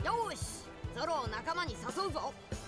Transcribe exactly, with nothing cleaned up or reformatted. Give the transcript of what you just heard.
よーし、ゾロを仲間に誘うぞ。